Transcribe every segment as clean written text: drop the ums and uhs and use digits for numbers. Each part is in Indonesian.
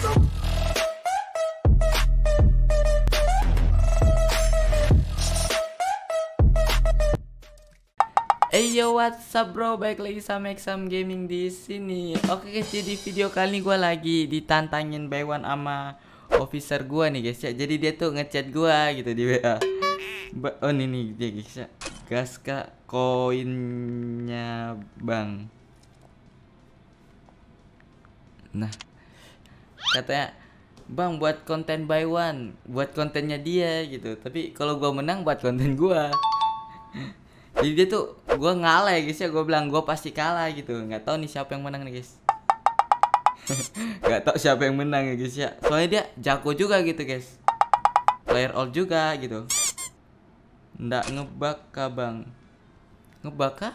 Hey yo, what's up bro? Baik lagi sama Exam Gaming di sini. Oke guys, jadi video kali ini gue lagi ditantangin by one sama officer gue nih guys ya. Jadi dia tuh ngechat gue gitu di WA. Oh ini nih dia guys ya. Gas kak koinnya bang. Nah, katanya bang buat konten by one, buat kontennya dia gitu. Tapi kalau gue menang buat konten gue. Jadi dia tuh gue ngalah ya guys ya, gue bilang gue pasti kalah gitu. Nggak tahu nih siapa yang menang nih guys. Nggak tahu siapa yang menang ya guys ya. Soalnya dia jago juga gitu guys. Player all juga gitu. Nggak ngebak kah bang? Ngebak kah?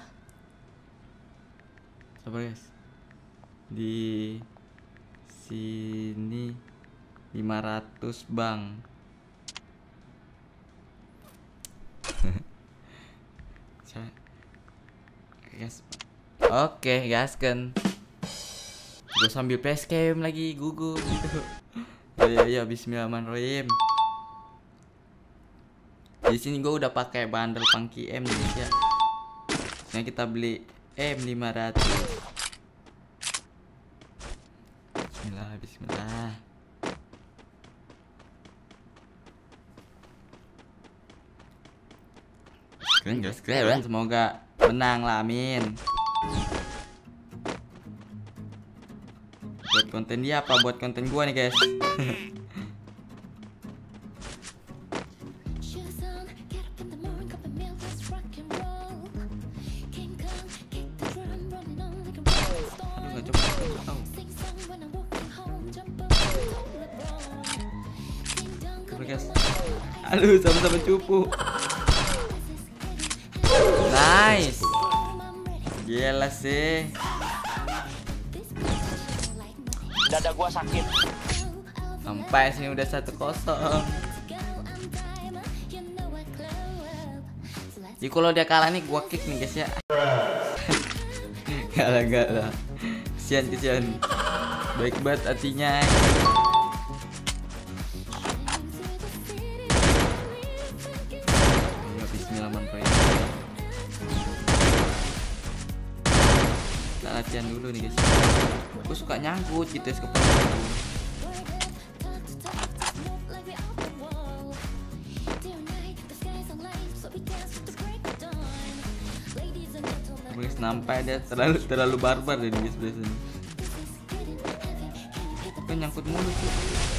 Sabar guys. Di sini 500 bang. Yes. Oke, gaskan. Gue sambil facecam lagi gugup gitu. Ya, bismillahirrahmanirrahim. Di sini gue udah pakai bundle Punky M nih ya. Nah, kita beli M500. Bismillah. Keren, semoga menang lah, amin. Buat konten dia apa buat konten gua nih guys. Aduh, sama-sama cupu. Nice. Gila sih. Dada gua sakit. Sampai sini udah 1-0. Jadi kalau dia kalah nih gua kick nih guys ya. Gak lah. Kesian. Baik banget hatinya. Latihan dulu nih guys. Gue suka nyangkut gitu es kepala. Guys, nampak dia terlalu barbar deh guys biasanya. Kan nyangkut mulu tuh.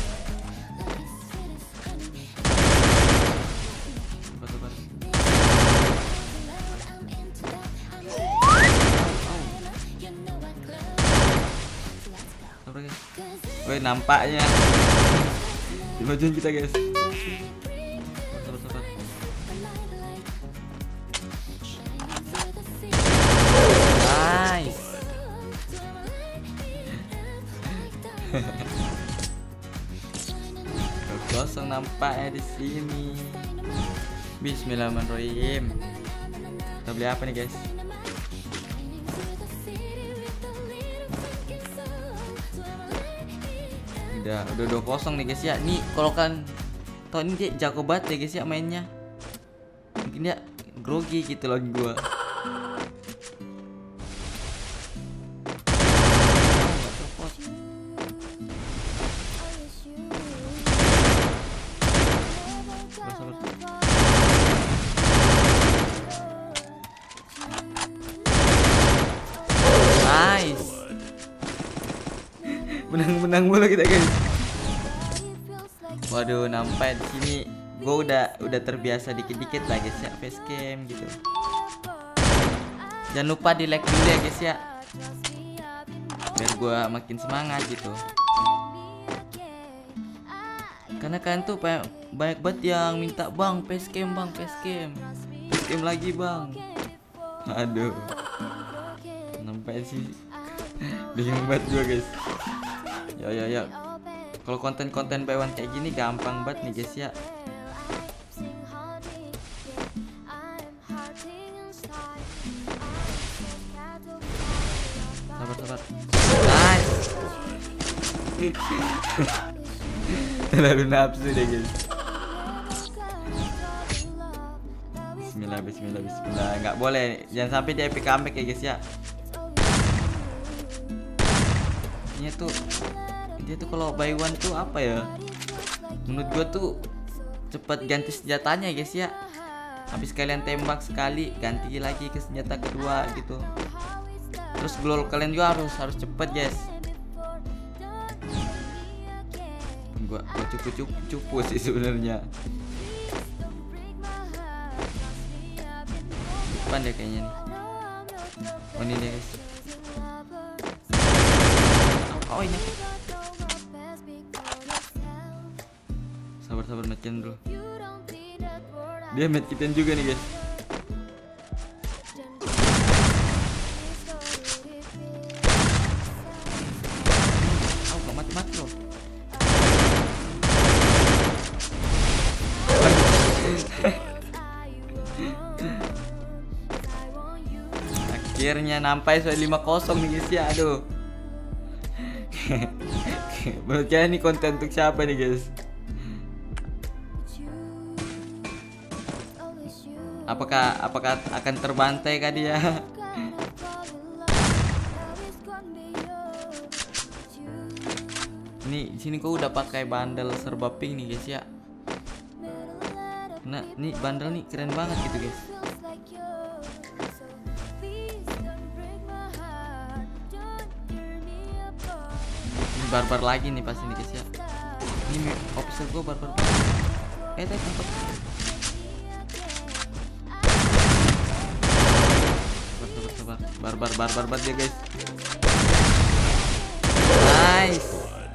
Woi, nampaknya dimajuin kita guys. Sabar. Nice. Kosong nampaknya di sini. Bismillahirrahmanirrahim. Kita beli apa nih guys? Udah 2-0 nih guys ya. Nih kalau kan tau ini dia jago banget ya guys ya mainnya. Mungkin dia grogi gitu loh gua. Nice. Menang mulu kita guys. Waduh, nampak di sini gue udah terbiasa dikit-dikit lah guys ya facecam gitu. Jangan lupa di like dulu ya guys ya, biar gue makin semangat gitu. Karena kan tuh banyak banget yang minta bang facecam lagi bang. Aduh, nampak sih bingung banget gue guys. Ya. Kalau konten-konten by one kayak gini gampang banget nih guys ya. Sabar. Nice. Terlalu nafsu deh guys. Bismillah, bismillah, bismillah. Nggak boleh, jangan sampai dia epic comeback ya guys ya. Dia tuh kalau buy one tuh apa ya? Menurut gua tuh cepat ganti senjatanya guys ya. Habis kalian tembak sekali, ganti lagi ke senjata kedua gitu. Terus glol kalian juga harus cepet guys. Gua cupu sih sebenarnya. Depan deh kayaknya nih. Oh ini deh guys. Oh ini. Sabar medkitin dulu. Dia medkitin juga nih guys. Oh gak mati loh. Akhirnya sampai soal 5-0 nih guys ya. Aduh. Menurut kalian ini konten untuk siapa nih guys? Apakah akan terbantai kah dia? Ini di sini kok udah pakai bandel serba pink nih guys ya. Nah, nih bandel nih keren banget gitu guys. Ini barbar lagi nih pasti nih guys ya. Ini officer gua barbar. Tangkap. Barbar banget ya guys. Nice.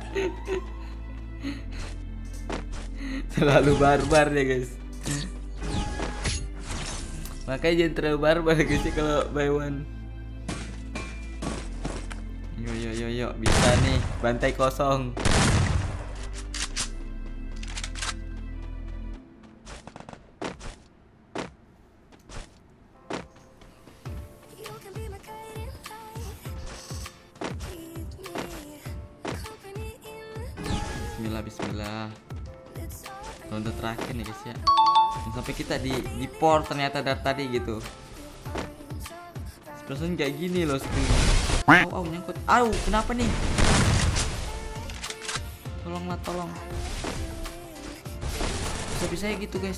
Terlalu barbar ya guys. Makanya jangan terlalu barbar guys ya kalau buy one. Yo bisa nih bantai kosong. Bismillah. Ronde terakhir nih guys ya. Sampai kita di port ternyata dari tadi gitu. Perasaan kayak gini loh screen. Nyangkut. Kenapa nih? Tolong. Bisa gitu guys.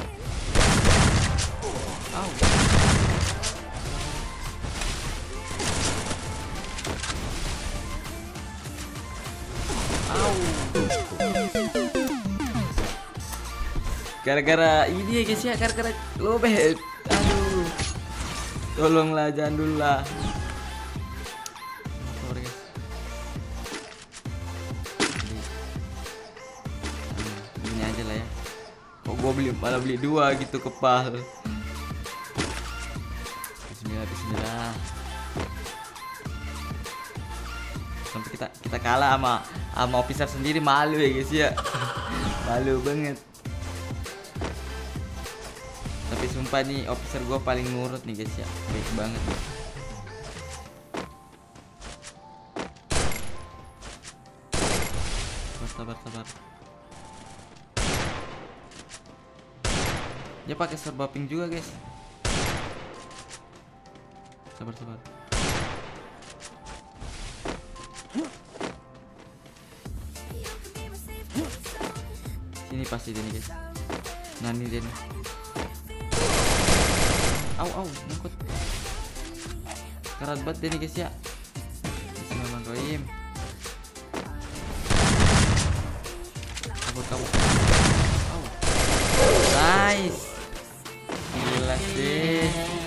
Gara-gara ini ya guys ya, gara-gara lobet. Aduh. Tolonglah, jangan dulu lah. Sabar guys. Ini aja lah ya. Kok gua malah beli 2 gitu kepal. Bismillah. Sampai kita kalah sama officer sendiri, malu ya guys ya. Malu banget. Tapi sumpah nih officer gue paling nurut nih guys ya, baik banget nih. Sabar. Dia pakai serba pink juga guys. Sabar. Sini pasti dia nih guys. Nani dia nih. Nyangkut. Karat banget deh nih guys ya. Bismillahirrahmanirrahim. Kabur. Nice. Gila sih.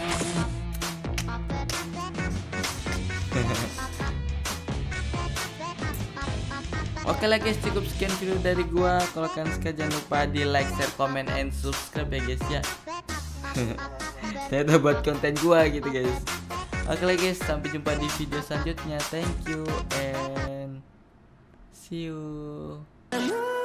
Oke lah guys, cukup sekian video dari gua. Kalau kalian suka jangan lupa di like, share, comment, and subscribe ya guys ya. Saya udah buat konten gua gitu guys. Oke lah guys, sampai jumpa di video selanjutnya. Thank you and see you.